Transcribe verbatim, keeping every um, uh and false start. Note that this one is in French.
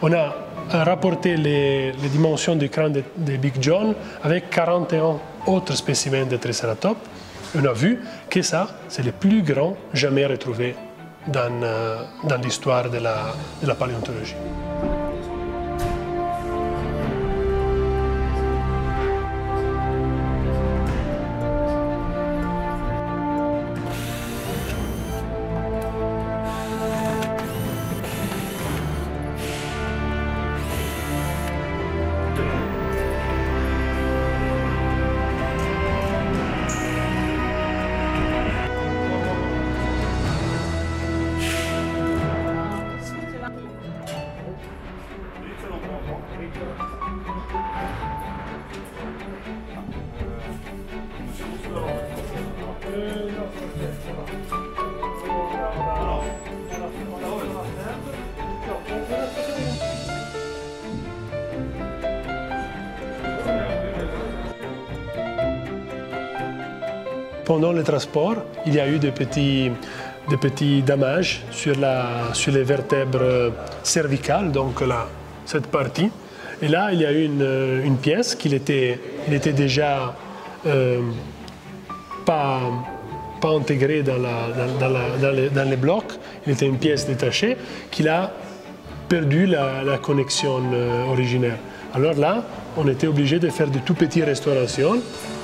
On a rapporté les, les dimensions du crâne de, de Big John avec quarante et un autres spécimens de Triceratops. On a vu que ça, c'est le plus grand jamais retrouvé dans, euh, dans l'histoire de la, de la paléontologie. Pendant le transport, il y a eu des petits, des petits dommages sur, la, sur les vertèbres cervicales, donc là, cette partie. Et là, il y a eu une, une pièce qui était, il était déjà euh, pas, pas intégrée dans, la, dans, dans, la, dans, les, dans les blocs. Il était une pièce détachée qu'il a perdu la, la connexion euh, originaire. Alors là, on était obligé de faire de tout petites restaurations.